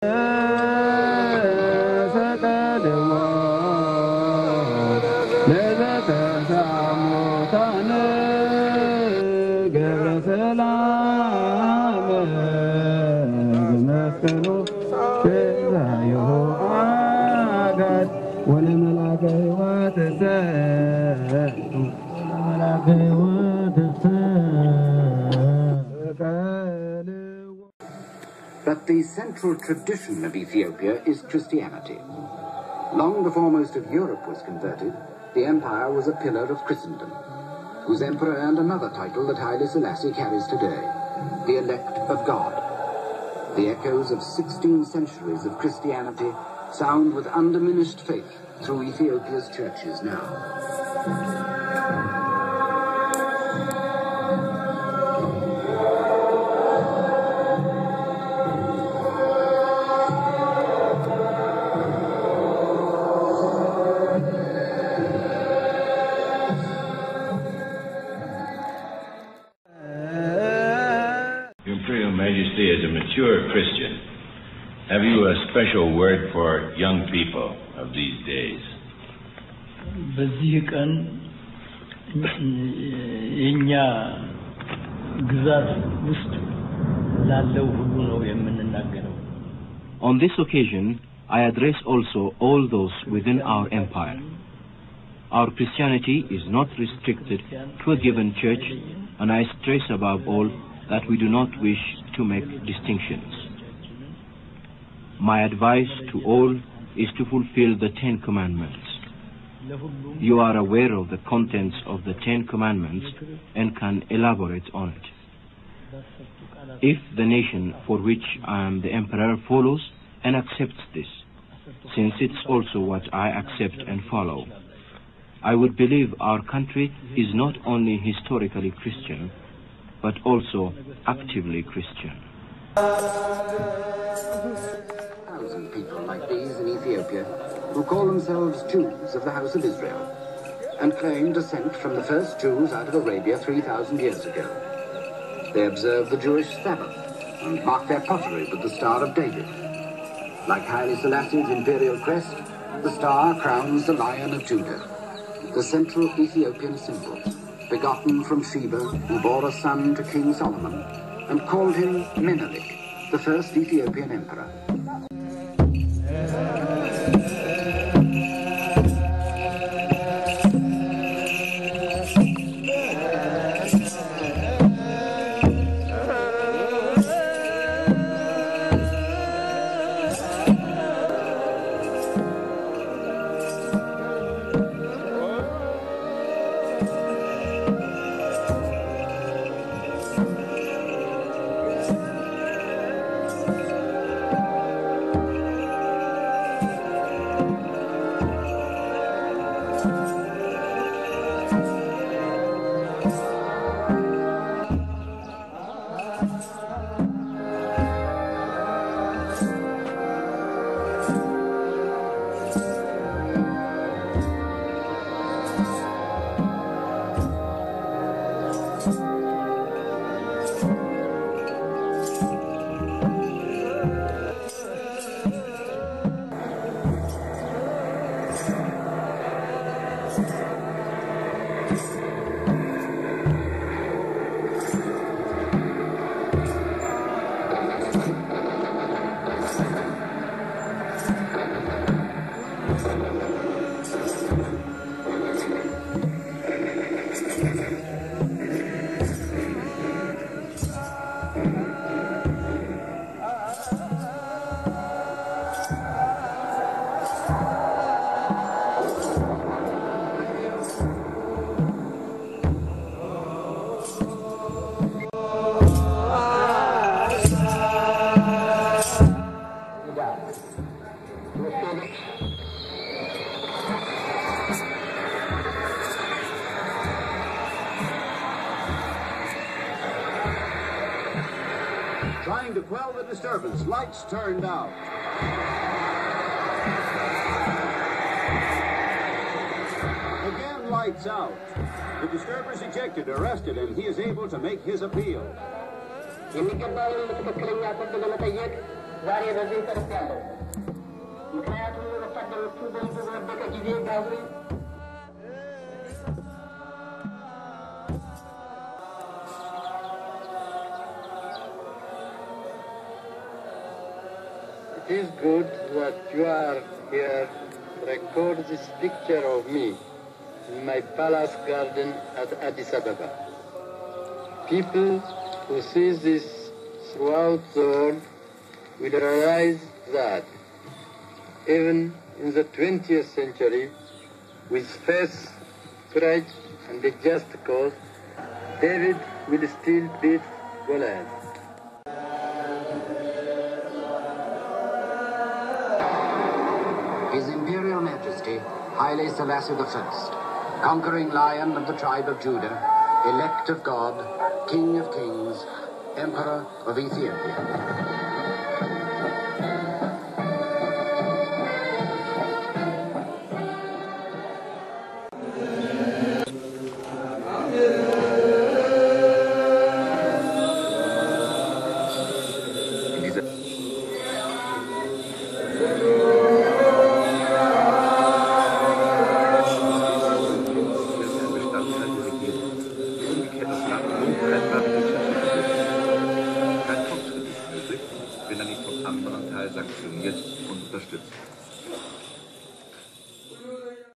But the central tradition of Ethiopia is Christianity. Long before most of Europe was converted, the empire was a pillar of Christendom, whose emperor earned another title that Haile Selassie carries today, the elect of God. The echoes of 16 centuries of Christianity sound with undiminished faith through Ethiopia's churches now. Your Imperial Majesty, as a mature Christian, have you a special word for young people of these days? በዚህ ቀን የኛ ግዛት ውስጥ ላለው ሁሉ ነው የምንናገረው። On this occasion, I address also all those within our empire. Our Christianity is not restricted to a given church, and I stress above all that we do not wish to make distinctions. My advice to all is to fulfill the 10 Commandments. You are aware of the contents of the 10 Commandments and can elaborate on it. If the nation for which I am the emperor follows and accepts this, since it's also what I accept and follow, I would believe our country is not only historically Christian, but also actively Christian. 1,000 people like these in Ethiopia who call themselves Jews of the House of Israel and claim descent from the first Jews out of Arabia 3,000 years ago. They observe the Jewish Sabbath and mark their pottery with the Star of David. Like Haile Selassie's imperial crest, the star crowns the Lion of Judah, the central Ethiopian symbol, begotten from Sheba, who bore a son to King Solomon and called him Menelik, the first Ethiopian emperor. Trying to quell the disturbance, lights turned out. Again, lights out. The disturber's ejected, arrested, and he is able to make his appeal. ዛሬ በዚህ ቀርብ ያለው ምክንያቱም ወታደሮቹ በህዝቡ በወደቀ ጊዜ ጋብሪ It is good that you are here to record this picture of me in my palace garden at Addis Ababa. People who see this throughout the world will realize that even in the 20th century, with faith, courage, and a just cause, David will still beat Goliath. His Imperial Majesty, Haile Selassie I, conquering lion of the tribe of Judah, elect of God, King of kings, Emperor of Ethiopia.